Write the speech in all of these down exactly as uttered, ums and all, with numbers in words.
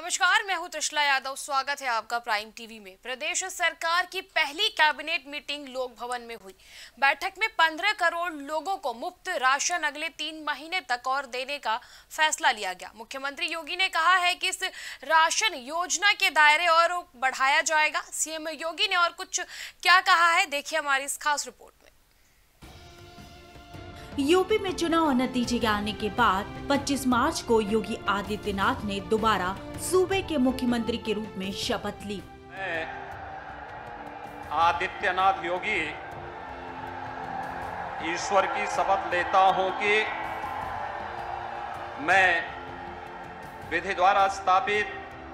नमस्कार, मैं हूं त्रिशला यादव। स्वागत है आपका प्राइम टीवी में। प्रदेश सरकार की पहली कैबिनेट मीटिंग लोक भवन में हुई। बैठक में पंद्रह करोड़ लोगों को मुफ्त राशन अगले तीन महीने तक और देने का फैसला लिया गया। मुख्यमंत्री योगी ने कहा है कि इस राशन योजना के दायरे और बढ़ाया जाएगा। सीएम योगी ने और कुछ क्या कहा है, देखिए हमारी इस खास रिपोर्ट में। यूपी में चुनाव नतीजे आने के बाद पच्चीस मार्च को योगी आदित्यनाथ ने दोबारा सूबे के मुख्यमंत्री के रूप में शपथ ली। मैं आदित्यनाथ योगी ईश्वर की शपथ लेता हूं कि मैं विधि द्वारा स्थापित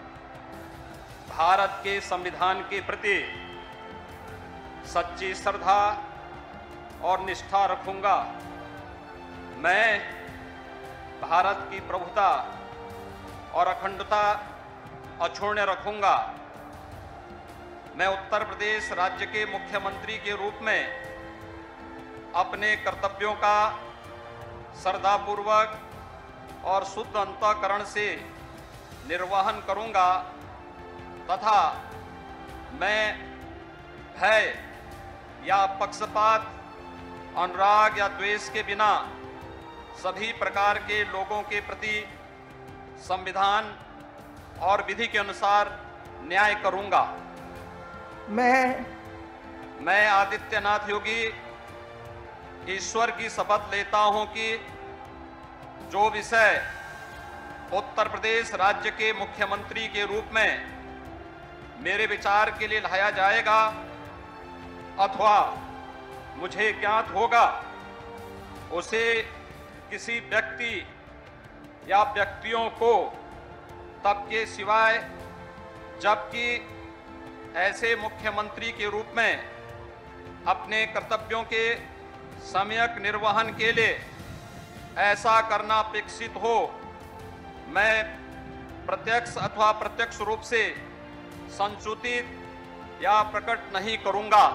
भारत के संविधान के प्रति सच्ची श्रद्धा और निष्ठा रखूंगा। मैं भारत की प्रभुता और अखंडता अक्षुण्ण रखूंगा। मैं उत्तर प्रदेश राज्य के मुख्यमंत्री के रूप में अपने कर्तव्यों का श्रद्धापूर्वक और शुद्ध अंतःकरण से निर्वहन करूंगा तथा मैं भय या पक्षपात, अनुराग या द्वेष के बिना सभी प्रकार के लोगों के प्रति संविधान और विधि के अनुसार न्याय करूंगा। मैं मैं आदित्यनाथ योगी ईश्वर की शपथ लेता हूं कि जो विषय उत्तर प्रदेश राज्य के मुख्यमंत्री के रूप में मेरे विचार के लिए लाया जाएगा अथवा मुझे ज्ञात होगा, उसे किसी व्यक्ति या व्यक्तियों को तब के सिवाय जबकि ऐसे मुख्यमंत्री के रूप में अपने कर्तव्यों के सम्यक निर्वहन के लिए ऐसा करना अपेक्षित हो, मैं प्रत्यक्ष अथवा प्रत्यक्ष रूप से संसूचित या प्रकट नहीं करूंगा।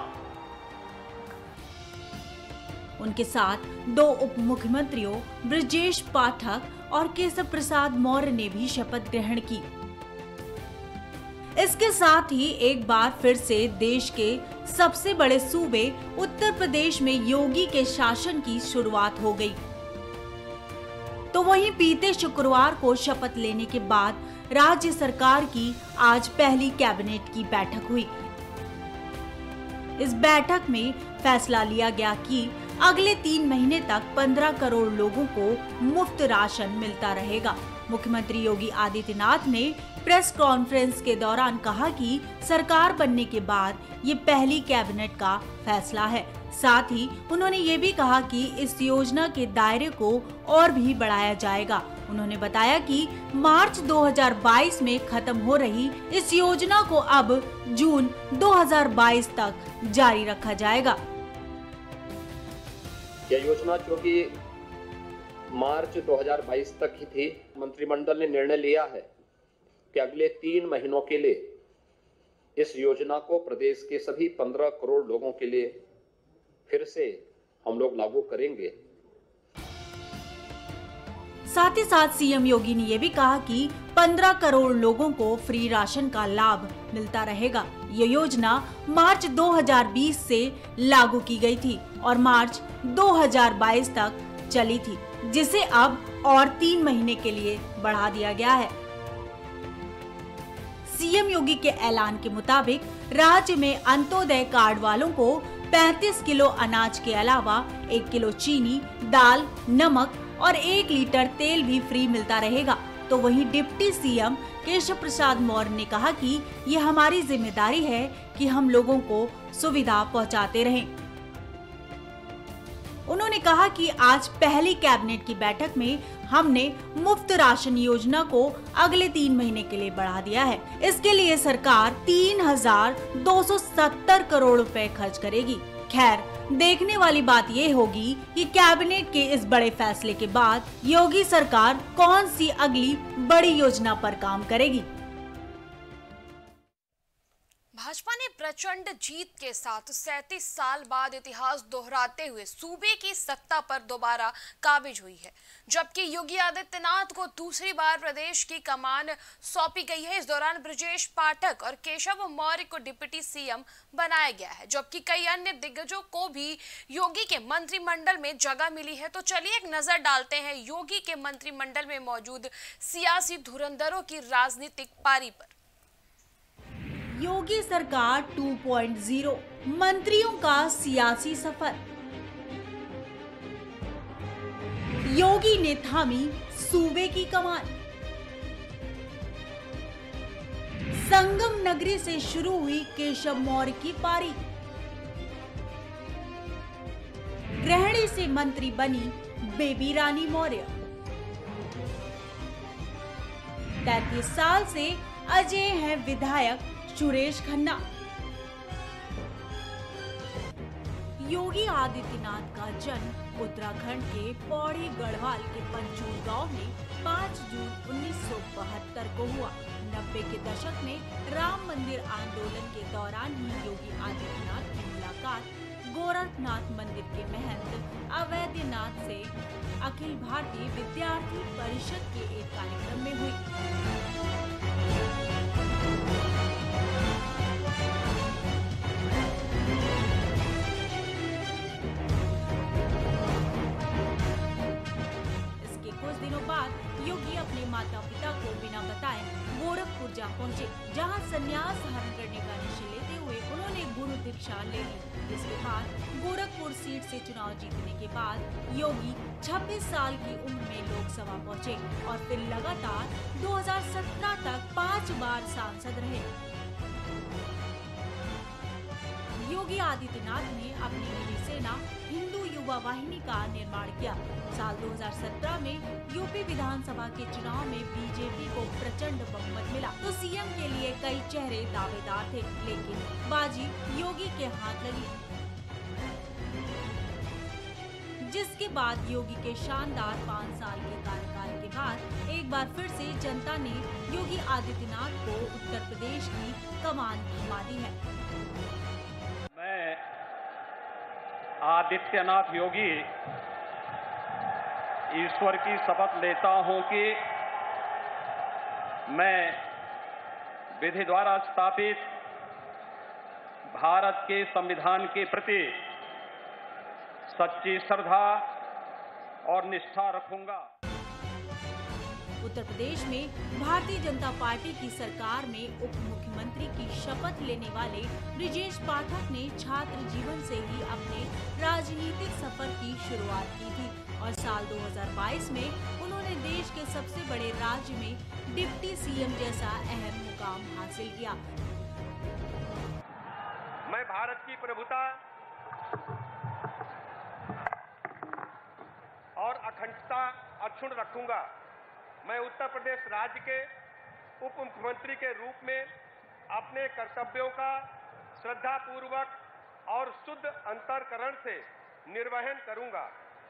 उनके साथ दो उप मुख्यमंत्रियों ब्रजेश पाठक और केशव प्रसाद मौर्य ने भी शपथ ग्रहण की। इसके साथ ही एक बार फिर से देश के सबसे बड़े सूबे उत्तर प्रदेश में योगी के शासन की शुरुआत हो गई। तो वहीं बीते शुक्रवार को शपथ लेने के बाद राज्य सरकार की आज पहली कैबिनेट की बैठक हुई। इस बैठक में फैसला लिया गया कि अगले तीन महीने तक पंद्रह करोड़ लोगों को मुफ्त राशन मिलता रहेगा। मुख्यमंत्री योगी आदित्यनाथ ने प्रेस कॉन्फ्रेंस के दौरान कहा कि सरकार बनने के बाद ये पहली कैबिनेट का फैसला है। साथ ही उन्होंने ये भी कहा कि इस योजना के दायरे को और भी बढ़ाया जाएगा। उन्होंने बताया कि मार्च दो हज़ार बाईस में खत्म हो रही इस योजना को अब जून दो हज़ार बाईस तक जारी रखा जाएगा। यह योजना जो कि मार्च दो हज़ार बाईस तक ही थी, मंत्रिमंडल ने निर्णय लिया है कि अगले तीन महीनों के लिए इस योजना को प्रदेश के सभी पंद्रह करोड़ लोगों के लिए फिर से हम लोग लागू करेंगे। साथ ही साथ सीएम योगी ने यह भी कहा कि पंद्रह करोड़ लोगों को फ्री राशन का लाभ मिलता रहेगा। ये योजना मार्च दो हज़ार बीस से लागू की गई थी और मार्च दो हज़ार बाईस तक चली थी, जिसे अब और तीन महीने के लिए बढ़ा दिया गया है। सीएम योगी के ऐलान के मुताबिक राज्य में अंत्योदय कार्ड वालों को पैंतीस किलो अनाज के अलावा एक किलो चीनी, दाल, नमक और एक लीटर तेल भी फ्री मिलता रहेगा। तो वहीं डिप्टी सीएम केशव प्रसाद मौर्य ने कहा कि ये हमारी जिम्मेदारी है कि हम लोगों को सुविधा पहुंचाते रहें। उन्होंने कहा कि आज पहली कैबिनेट की बैठक में हमने मुफ्त राशन योजना को अगले तीन महीने के लिए बढ़ा दिया है। इसके लिए सरकार तीन हजार दो सौ सत्तर करोड़ रुपए खर्च करेगी। खैर, देखने वाली बात ये होगी कि कैबिनेट के इस बड़े फैसले के बाद योगी सरकार कौन सी अगली बड़ी योजना पर काम करेगी। भाजपा ने प्रचंड जीत के साथ सैंतीस साल बाद इतिहास दोहराते हुए सूबे की सत्ता पर दोबारा काबिज हुई है, जबकि योगी आदित्यनाथ को दूसरी बार प्रदेश की कमान सौंपी गई है। इस दौरान ब्रजेश पाठक और केशव मौर्य को डिप्टी सीएम बनाया गया है, जबकि कई अन्य दिग्गजों को भी योगी के मंत्रिमंडल में जगह मिली है। तो चलिए एक नजर डालते हैं योगी के मंत्रिमंडल में मौजूद सियासी धुरंधरों की राजनीतिक पारी पर। योगी सरकार टू पॉइंट ज़ीरो, मंत्रियों का सियासी सफर। योगी ने थामी सूबे की कमान। संगम नगरी से शुरू हुई केशव मौर्य की पारी। गृहिणी से मंत्री बनी बेबी रानी मौर्य। तैतीस साल से अजय हैं विधायक सुरेश खन्ना। योगी आदित्यनाथ का जन्म उत्तराखंड के पौड़ी गढ़वाल के पंचूर गांव में पाँच जून उन्नीस सौ बहत्तर को हुआ। नब्बे के दशक में राम मंदिर आंदोलन के दौरान ही योगी आदित्यनाथ की मुलाकात गोरखनाथ मंदिर के महंत अवैधनाथ से अखिल भारतीय विद्यार्थी परिषद के एक कार्यक्रम में हुई। योगी अपने माता पिता को बिना बताए गोरखपुर जा पहुंचे, जहां संन्यास धारण करने का निश्चय लेते हुए उन्होंने गुरु दीक्षा ले ली। इसके बाद गोरखपुर सीट से चुनाव जीतने के बाद योगी छब्बीस साल की उम्र में लोकसभा पहुंचे और फिर लगातार दो हज़ार सत्रह तक पाँच बार सांसद रहे। योगी आदित्यनाथ ने अपनी निजी सेना हिंदू युवा वाहिनी का निर्माण किया। साल दो हज़ार सत्रह में यूपी विधानसभा के चुनाव में बीजेपी को प्रचंड बहुमत मिला, तो सीएम के लिए कई चेहरे दावेदार थे, लेकिन बाजी योगी के हाथ लगी, जिसके बाद योगी के शानदार पाँच साल के कार्यकाल के बाद एक बार फिर से जनता ने योगी आदित्यनाथ को उत्तर प्रदेश की कमान थमा दी है। मैं आदित्यनाथ योगी ईश्वर की शपथ लेता हूं कि मैं विधि द्वारा स्थापित भारत के संविधान के प्रति सच्ची श्रद्धा और निष्ठा रखूंगा। उत्तर प्रदेश में भारतीय जनता पार्टी की सरकार में उप मुख्यमंत्री की शपथ लेने वाले ब्रजेश पाठक ने छात्र जीवन से ही अपने राजनीतिक सफर की शुरुआत की थी और साल दो हज़ार बाईस में उन्होंने देश के सबसे बड़े राज्य में डिप्टी सीएम जैसा अहम मुकाम हासिल किया। मैं भारत की प्रभुता और अखंडता अक्षुण्ण रखूंगा। मैं उत्तर प्रदेश राज्य के उप मुख्यमंत्री के रूप में अपने कर्तव्यों का श्रद्धापूर्वक और शुद्ध अंतःकरण से निर्वहन करूंगा।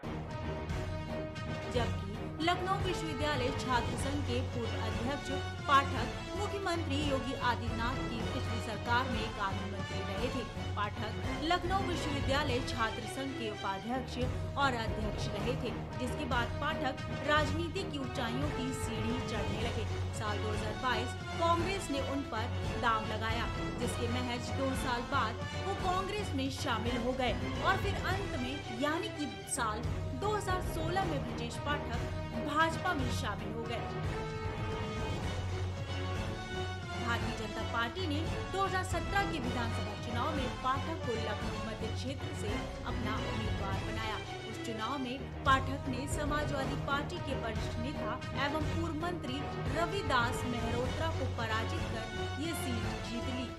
जबकि लखनऊ विश्वविद्यालय छात्र संघ के पूर्व अध्यक्ष पाठक मुख्यमंत्री योगी आदित्यनाथ की पिछली सरकार में कानून मंत्री रहे थे। पाठक लखनऊ विश्वविद्यालय छात्र संघ के उपाध्यक्ष और अध्यक्ष रहे थे, जिसके बाद पाठक राजनीति की ऊंचाइयों की सीढ़ी चढ़ने लगे। साल दो हज़ार बाईस कांग्रेस ने उन पर दांव लगाया, जिसके महज दो साल बाद वो कांग्रेस में शामिल हो गए और फिर अंत में यानी कि साल दो हज़ार सोलह में ब्रजेश पाठक भाजपा में शामिल हो गए। भारतीय जनता पार्टी ने दो हज़ार सत्रह के विधानसभा चुनाव में पाठक को लखनऊ मध्य क्षेत्र से अपना उम्मीदवार बनाया। उस चुनाव में पाठक ने समाजवादी पार्टी के वरिष्ठ नेता एवं पूर्व मंत्री रविदास मेहरोत्रा को पराजित कर ये सीट जीत ली।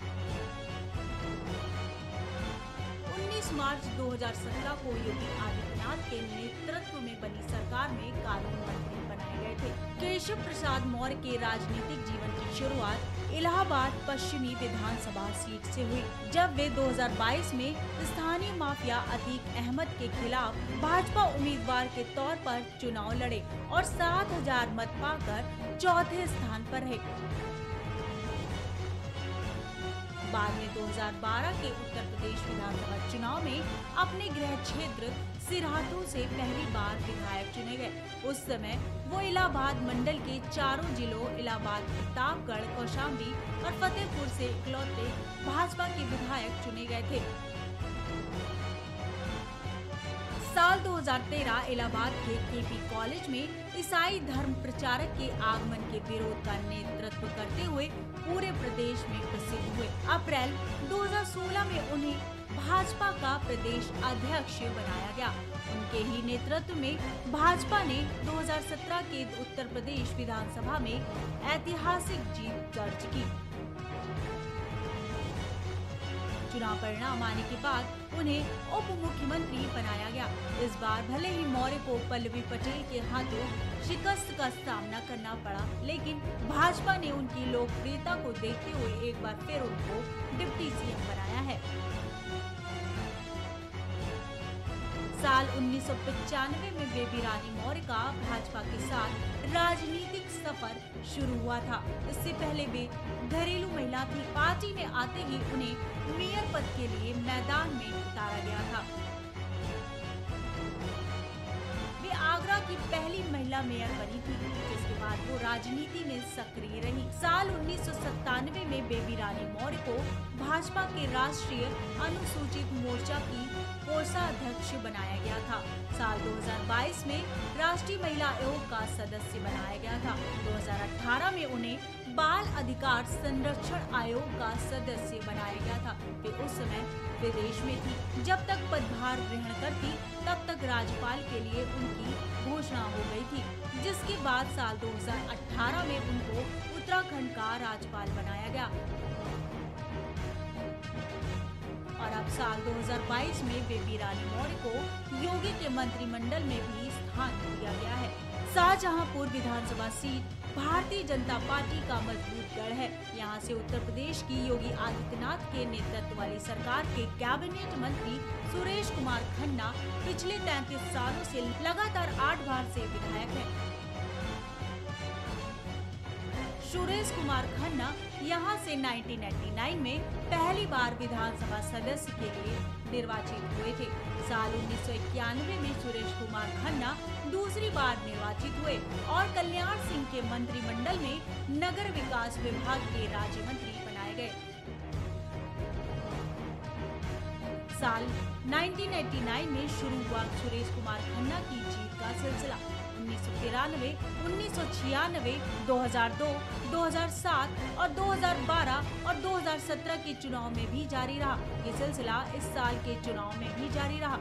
उन्नीस मार्च दो हज़ार सत्रह को योगी आदित्यनाथ के नेतृत्व में बनी सरकार में कानून मंत्री बनाए गए थे। केशव प्रसाद मौर्य के राजनीतिक जीवन की शुरुआत इलाहाबाद पश्चिमी विधानसभा सीट से हुई, जब वे दो हज़ार बाईस में स्थानीय माफिया अतीक अहमद के खिलाफ भाजपा उम्मीदवार के तौर पर चुनाव लड़े और सात हजार मत पाकर चौथे स्थान पर रहे। बाद में दो हज़ार बारह के उत्तर प्रदेश विधानसभा चुनाव में अपने गृह क्षेत्र सिरहाटू से पहली बार विधायक चुने गए। उस समय वो इलाहाबाद मंडल के चारों जिलों इलाहाबाद, प्रतापगढ़, कौशाम्बी और फतेहपुर से इकलौते भाजपा के विधायक चुने गए थे। साल दो हज़ार तेरह इलाहाबाद के केपी कॉलेज में ईसाई धर्म प्रचारक के आगमन के विरोध का नेतृत्व करते हुए पूरे प्रदेश में प्रसिद्ध हुए। अप्रैल दो हज़ार सोलह में उन्हें भाजपा का प्रदेश अध्यक्ष बनाया गया। उनके ही नेतृत्व में भाजपा ने दो हज़ार सत्रह के उत्तर प्रदेश विधानसभा में ऐतिहासिक जीत दर्ज की। चुनाव परिणाम आने के बाद उन्हें उप मुख्यमंत्री बनाया गया। इस बार भले ही मौर्य को पल्लवी पटेल के हाथों शिकस्त का सामना करना पड़ा, लेकिन भाजपा ने उनकी लोकप्रियता को देखते हुए एक बार फिर उनको डिप्टी सीएम बनाया है। साल उन्नीस सौ पचानवे में बेबी रानी मौर्य का भाजपा के साथ राजनीतिक सफर शुरू हुआ था। इससे पहले वे घरेलू महिला थी। पार्टी में आते ही उन्हें मेयर पद के लिए मैदान में उतारा गया था। वे आगरा की पहली महिला मेयर बनी थी, जिसके बाद वो राजनीति में सक्रिय रही। साल उन्नीस सौ सत्तानवे में बेबी रानी मौर्य को भाजपा के राष्ट्रीय अनुसूचित मोर्चा की कोषाध्यक्ष बनाया गया था। साल दो हज़ार बाईस में राष्ट्रीय महिला आयोग का सदस्य बनाया गया था। दो हज़ार अठारह में उन्हें बाल अधिकार संरक्षण आयोग का सदस्य बनाया गया था। वे उस समय विदेश में थी। जब तक पदभार ग्रहण करती तब तक राज्यपाल के लिए उनकी घोषणा हो गई थी, जिसके बाद साल दो हज़ार अठारह में उनको उत्तराखंड का राज्यपाल बनाया गया और अब साल दो हज़ार बाईस में बेबी रानी मौर्य को योगी के मंत्रिमंडल में भी स्थान दिया गया है। शाहजहांपुर विधानसभा सीट भारतीय जनता पार्टी का मजबूत गढ़ है। यहां से उत्तर प्रदेश की योगी आदित्यनाथ के नेतृत्व वाली सरकार के कैबिनेट मंत्री सुरेश कुमार खन्ना पिछले तैंतीस सालों से लगातार आठ बार से विधायक हैं। सुरेश कुमार खन्ना यहां से उन्नीस सौ निन्यानवे में पहली बार विधानसभा सदस्य के लिए निर्वाचित हुए थे। साल उन्नीस सौ इक्यानवे में सुरेश कुमार खन्ना दूसरी बार निर्वाचित हुए और कल्याण सिंह के मंत्रिमंडल में नगर विकास विभाग के राज्य मंत्री बनाए गए। साल उन्नीस सौ निन्यानवे में शुरू हुआ सुरेश कुमार खन्ना की जीत का सिलसिला। उन्नीस सौ तिरानवे, उन्नीस सौ छियानवे, दो हज़ार दो, दो हज़ार सात और दो हज़ार बारह और दो हज़ार सत्रह के चुनाव में भी जारी रहा। ये सिलसिला इस साल के चुनाव में भी जारी रहा।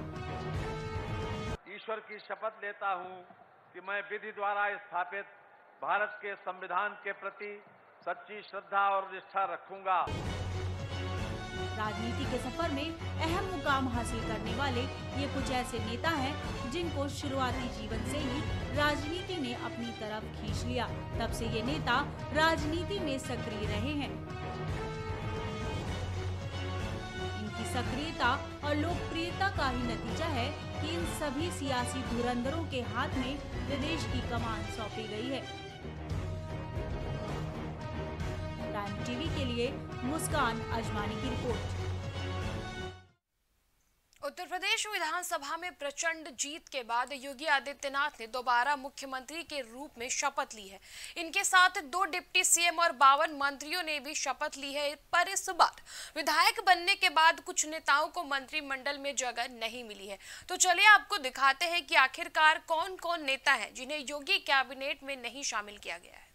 ईश्वर की शपथ लेता हूँ कि मैं विधि द्वारा स्थापित भारत के संविधान के प्रति सच्ची श्रद्धा और निष्ठा रखूंगा। राजनीति के सफर में अहम मुकाम हासिल करने वाले ये कुछ ऐसे नेता हैं जिनको शुरुआती जीवन से ही राजनीति ने अपनी तरफ खींच लिया। तब से ये नेता राजनीति में सक्रिय रहे हैं। इनकी सक्रियता और लोकप्रियता का ही नतीजा है कि इन सभी सियासी धुरंधरों के हाथ में प्रदेश की कमान सौंपी गई है। प्राइम टीवी के लिए मुस्कान अजमानी की रिपोर्ट। उत्तर प्रदेश विधानसभा में प्रचंड जीत के बाद योगी आदित्यनाथ ने दोबारा मुख्यमंत्री के रूप में शपथ ली है। इनके साथ दो डिप्टी सीएम और बावन मंत्रियों ने भी शपथ ली है। पर इस बार विधायक बनने के बाद कुछ नेताओं को मंत्रिमंडल में जगह नहीं मिली है। तो चलिए आपको दिखाते हैं कि आखिरकार कौन कौन नेता हैं जिन्हें योगी कैबिनेट में नहीं शामिल किया गया है।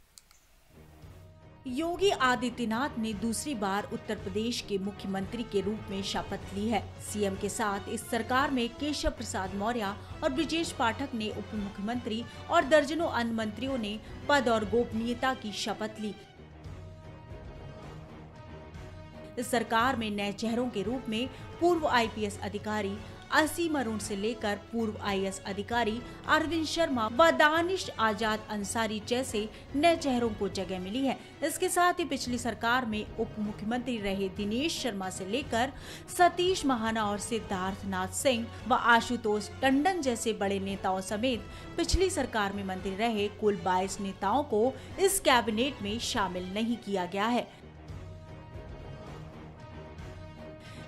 योगी आदित्यनाथ ने दूसरी बार उत्तर प्रदेश के मुख्यमंत्री के रूप में शपथ ली है। सीएम के साथ इस सरकार में केशव प्रसाद मौर्य और ब्रजेश पाठक ने उप मुख्यमंत्री और दर्जनों अन्य मंत्रियों ने पद और गोपनीयता की शपथ ली। इस सरकार में नए चेहरों के रूप में पूर्व आईपीएस अधिकारी असीम अरुण से लेकर पूर्व आईएएस अधिकारी अरविंद शर्मा व दानिश आजाद अंसारी जैसे नए चेहरों को जगह मिली है। इसके साथ ही पिछली सरकार में उप मुख्यमंत्री रहे दिनेश शर्मा से लेकर सतीश महाना और सिद्धार्थ नाथ सिंह व आशुतोष टंडन जैसे बड़े नेताओं समेत पिछली सरकार में मंत्री रहे कुल बाईस नेताओं को इस कैबिनेट में शामिल नहीं किया गया है।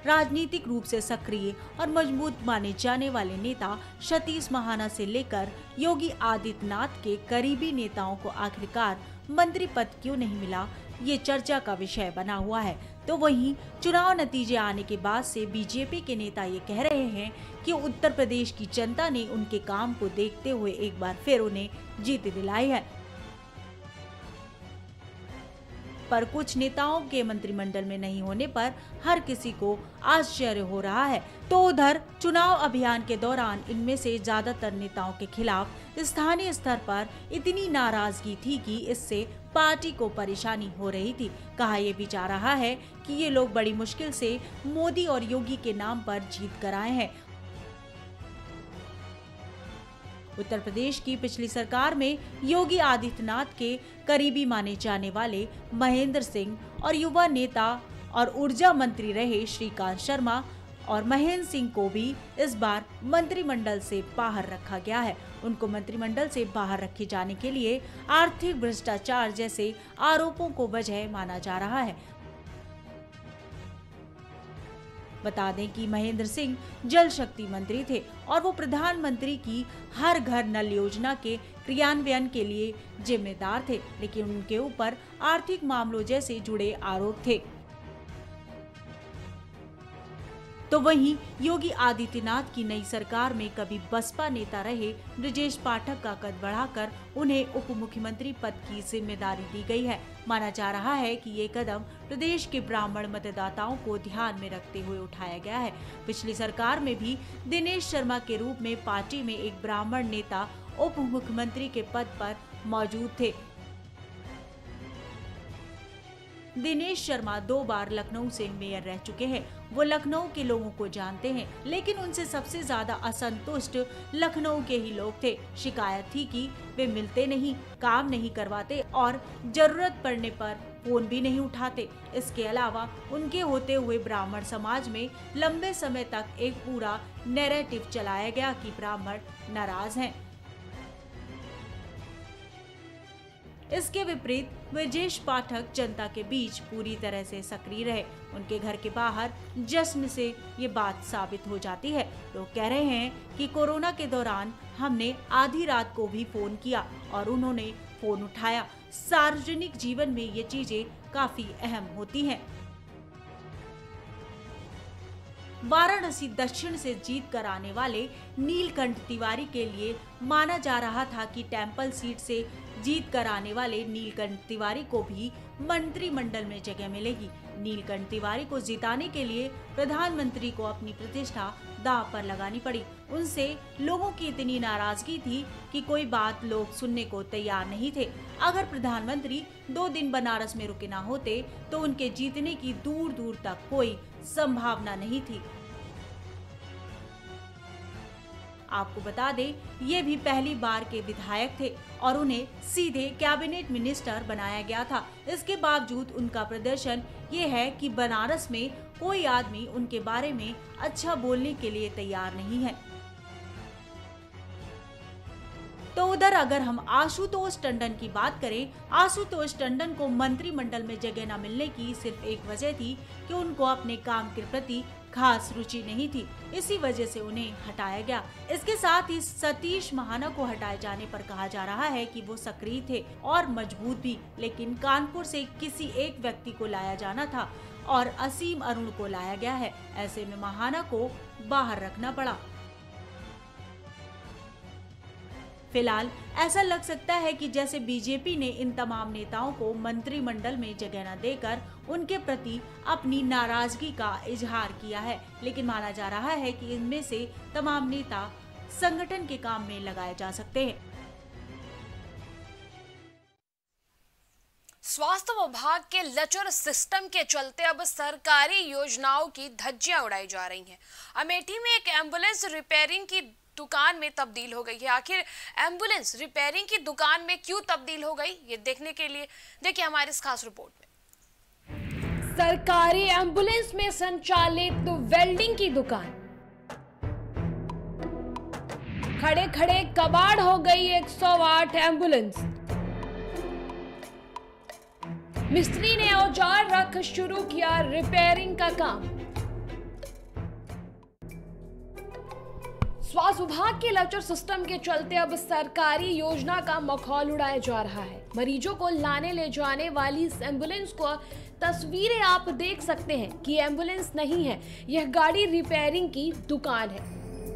राजनीतिक रूप से सक्रिय और मजबूत माने जाने वाले नेता सतीश महाना से लेकर योगी आदित्यनाथ के करीबी नेताओं को आखिरकार मंत्री पद क्यों नहीं मिला, ये चर्चा का विषय बना हुआ है। तो वहीं चुनाव नतीजे आने के बाद से बीजेपी के नेता ये कह रहे हैं कि उत्तर प्रदेश की जनता ने उनके काम को देखते हुए एक बार फिर उन्हें जीत दिलाई है। पर कुछ नेताओं के मंत्रिमंडल में नहीं होने पर हर किसी को आश्चर्य हो रहा है। तो उधर चुनाव अभियान के दौरान इनमें से ज्यादातर नेताओं के खिलाफ स्थानीय स्तर पर इतनी नाराजगी थी कि इससे पार्टी को परेशानी हो रही थी। कहा यह भी जा रहा है कि ये लोग बड़ी मुश्किल से मोदी और योगी के नाम पर जीत कर आए हैं। उत्तर प्रदेश की पिछली सरकार में योगी आदित्यनाथ के करीबी माने जाने वाले महेंद्र सिंह और युवा नेता और ऊर्जा मंत्री रहे श्रीकांत शर्मा और महेंद्र सिंह को भी इस बार मंत्रिमंडल से बाहर रखा गया है। उनको मंत्रिमंडल से बाहर रखे जाने के लिए आर्थिक भ्रष्टाचार जैसे आरोपों को वजह माना जा रहा है। बता दें कि महेंद्र सिंह जल शक्ति मंत्री थे और वो प्रधानमंत्री की हर घर नल योजना के क्रियान्वयन के लिए जिम्मेदार थे, लेकिन उनके ऊपर आर्थिक मामलों जैसे जुड़े आरोप थे। तो वहीं योगी आदित्यनाथ की नई सरकार में कभी बसपा नेता रहे ब्रजेश पाठक का कद बढ़ाकर उन्हें उप मुख्यमंत्री पद की जिम्मेदारी दी गई है। माना जा रहा है कि ये कदम प्रदेश के ब्राह्मण मतदाताओं को ध्यान में रखते हुए उठाया गया है। पिछली सरकार में भी दिनेश शर्मा के रूप में पार्टी में एक ब्राह्मण नेता उप मुख्यमंत्री के पद पर मौजूद थे। दिनेश शर्मा दो बार लखनऊ से मेयर रह चुके हैं। वो लखनऊ के लोगों को जानते हैं, लेकिन उनसे सबसे ज्यादा असंतुष्ट लखनऊ के ही लोग थे। शिकायत थी कि वे मिलते नहीं, काम नहीं करवाते और जरूरत पड़ने पर फोन भी नहीं उठाते। इसके अलावा उनके होते हुए ब्राह्मण समाज में लंबे समय तक एक पूरा नैरेटिव चलाया गया कि ब्राह्मण नाराज हैं। इसके विपरीत ब्रजेश पाठक जनता के बीच पूरी तरह से सक्रिय रहे। उनके घर के बाहर जश्न से ये बात साबित हो जाती है। लोग कह रहे हैं कि कोरोना के दौरान हमने आधी रात को भी फोन किया और उन्होंने फोन उठाया। सार्वजनिक जीवन में ये चीजें काफी अहम होती हैं। वाराणसी दक्षिण से जीत कर आने वाले नीलकंठ तिवारी के लिए माना जा रहा था कि टेम्पल सीट से जीत कर आने वाले नीलकंठ तिवारी को भी मंत्रिमंडल में जगह मिलेगी। नीलकंठ तिवारी को जिताने के लिए प्रधानमंत्री को अपनी प्रतिष्ठा दांव पर लगानी पड़ी। उनसे लोगों की इतनी नाराजगी थी कि कोई बात लोग सुनने को तैयार नहीं थे। अगर प्रधानमंत्री दो दिन बनारस में रुके ना होते तो उनके जीतने की दूर दूर तक कोई संभावना नहीं थी। आपको बता दें, ये भी पहली बार के विधायक थे और उन्हें सीधे कैबिनेट मिनिस्टर बनाया गया था। इसके बावजूद उनका प्रदर्शन ये है कि बनारस में कोई आदमी उनके बारे में अच्छा बोलने के लिए तैयार नहीं है। तो उधर अगर हम आशुतोष टंडन की बात करें, आशुतोष टंडन को मंत्रिमंडल में जगह न मिलने की सिर्फ एक वजह थी कि उनको अपने काम के प्रति खास रुचि नहीं थी। इसी वजह से उन्हें हटाया गया। इसके साथ ही सतीश महाना को हटाए जाने पर कहा जा रहा है कि वो सक्रिय थे और मजबूत भी, लेकिन कानपुर से किसी एक व्यक्ति को लाया जाना था और असीम अरुण को लाया गया है। ऐसे में महाना को बाहर रखना पड़ा। फिलहाल ऐसा लग सकता है कि जैसे बीजेपी ने इन तमाम नेताओं को मंत्रिमंडल में जगह न देकर उनके प्रति अपनी नाराजगी का इजहार किया है, लेकिन माना जा रहा है कि इनमें से तमाम नेता संगठन के काम में लगाए जा सकते हैं। स्वास्थ्य विभाग के लचर सिस्टम के चलते अब सरकारी योजनाओं की धज्जियां उड़ाई जा रही हैं। अमेठी में एक एम्बुलेंस रिपेयरिंग की दुकान में तब्दील हो गई है। आखिर एम्बुलेंस रिपेयरिंग की दुकान में क्यों तब्दील हो गई, ये देखने के लिए देखिए हमारी इस खास रिपोर्ट में। सरकारी एम्बुलेंस में संचालित तो वेल्डिंग की दुकान, खड़े खड़े कबाड़ हो गई एक सौ आठ एम्बुलेंस। मिस्त्री ने औजार रख शुरू किया रिपेयरिंग का काम। स्वास्थ्य विभाग के लचर सिस्टम के चलते अब सरकारी योजना का मखौल उड़ाया जा रहा है। मरीजों को लाने ले जाने वाली इस एम्बुलेंस को तस्वीरें आप देख सकते हैं कि एम्बुलेंस नहीं है, यह गाड़ी रिपेयरिंग की दुकान है।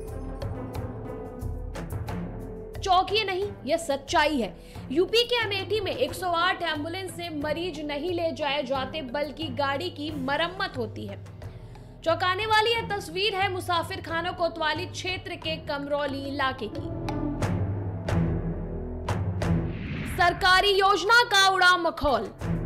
चौंकिए नहीं, यह सच्चाई है। यूपी के अमेठी में एक सौ आठ एम्बुलेंस से मरीज नहीं ले जाए जाते बल्कि गाड़ी की मरम्मत होती है। चौंकाने वाली यह तस्वीर है मुसाफिर खाना कोतवाली क्षेत्र के कमरौली इलाके की। सरकारी योजना का उड़ा मखौल।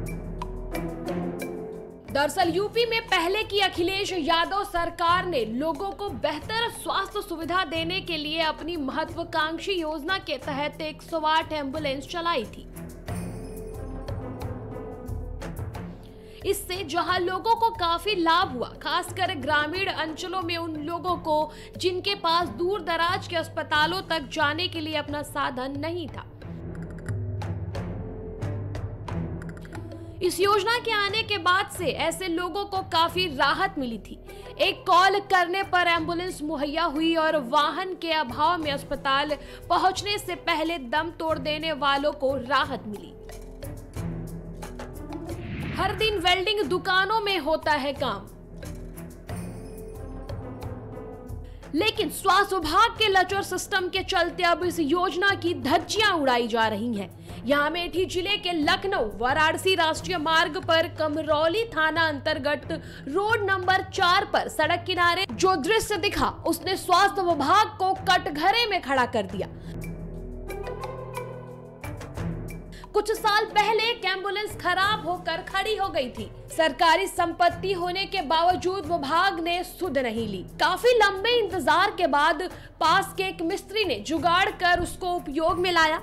दरअसल यूपी में पहले की अखिलेश यादव सरकार ने लोगों को बेहतर स्वास्थ्य सुविधा देने के लिए अपनी महत्वाकांक्षी योजना के तहत एक सौ आठ एम्बुलेंस चलाई थी। इससे जहां लोगों को काफी लाभ हुआ, खासकर ग्रामीण अंचलों में उन लोगों को जिनके पास दूर दराज के अस्पतालों तक जाने के लिए अपना साधन नहीं था। इस योजना के आने के बाद से ऐसे लोगों को काफी राहत मिली थी। एक कॉल करने पर एम्बुलेंस मुहैया हुई और वाहन के अभाव में अस्पताल पहुंचने से पहले दम तोड़ देने वालों को राहत मिली। हर दिन वेल्डिंग दुकानों में होता है काम, लेकिन स्वास्थ्य विभाग के लचर सिस्टम के चलते अब इस योजना की धज्जियां उड़ाई जा रही हैं। यहाँ अमेठी जिले के लखनऊ वाराणसी राष्ट्रीय मार्ग पर कमरौली थाना अंतर्गत रोड नंबर चार पर सड़क किनारे जो दृश्य दिखा, उसने स्वास्थ्य विभाग को कटघरे में खड़ा कर दिया। कुछ साल पहले एक एम्बुलेंस खराब होकर खड़ी हो गई थी। सरकारी संपत्ति होने के बावजूद विभाग ने सुध नहीं ली। काफी लंबे इंतजार के बाद पास के एक मिस्त्री ने जुगाड़ कर उसको उपयोग में लाया।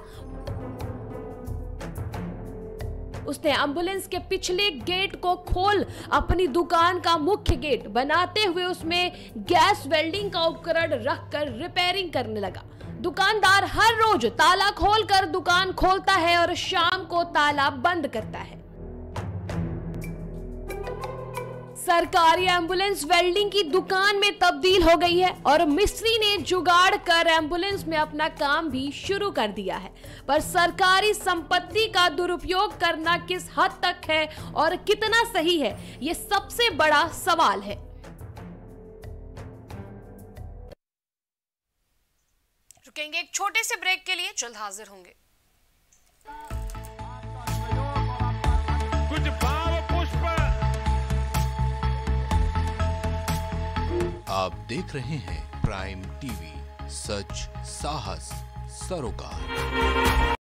उसने एम्बुलेंस के पिछले गेट को खोल अपनी दुकान का मुख्य गेट बनाते हुए उसमें गैस वेल्डिंग का उपकरण रखकर रिपेयरिंग करने लगा। दुकानदार हर रोज ताला खोलकर दुकान खोलता है और शाम को ताला बंद करता है। सरकारी एम्बुलेंस वेल्डिंग की दुकान में तब्दील हो गई है और मिस्त्री ने जुगाड़ कर एम्बुलेंस में अपना काम भी शुरू कर दिया है। पर सरकारी संपत्ति का दुरुपयोग करना किस हद तक है और कितना सही है, ये सबसे बड़ा सवाल है। रुकेंगे एक छोटे से ब्रेक के लिए, जल्द हाजिर होंगे। कुछ भाव पुष्प। आप देख रहे हैं प्राइम टीवी, सच साहस सरोकार।